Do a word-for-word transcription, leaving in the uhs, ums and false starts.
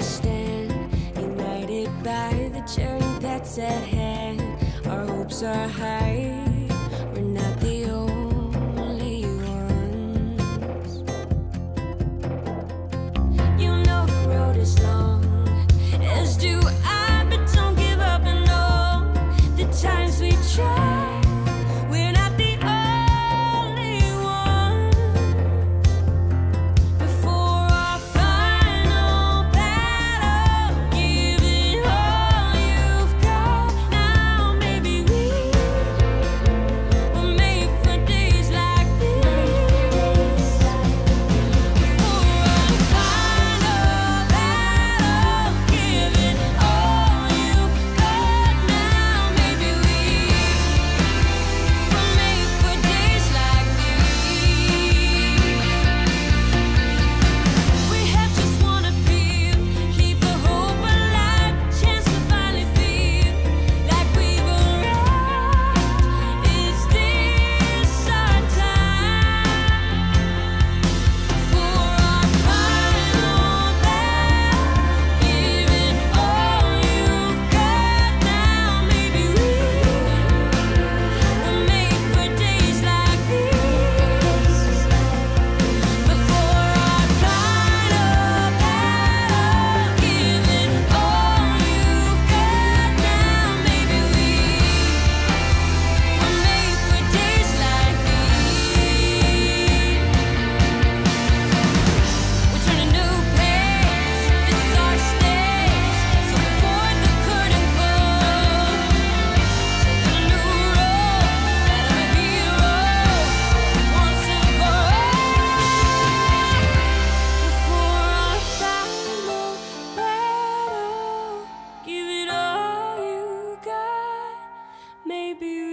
stand, united by the journey that's at hand. Our hopes are high, we're not the only ones. You know the road is long, as do I, but don't give up and all the times we try. We're not the only ones. Before our final battle, give it all you've got. Now maybe we were made for days like this. Before our final battle, give it all you've got. Now maybe we were made for days like these. We have just one appeal, keep the hope alive, chance to finally feel like we've arrived. Is this our time? Before our final battle, give it all you've got. Now maybe we were made for days like these. Before our final battle, give it all you've got. Now maybe we were made for days like these. We turn a new page, this is our stage. So before the curtain closes, taking a new road, that of a hero, once and for all. Before our final battle, give it all you got. Maybe we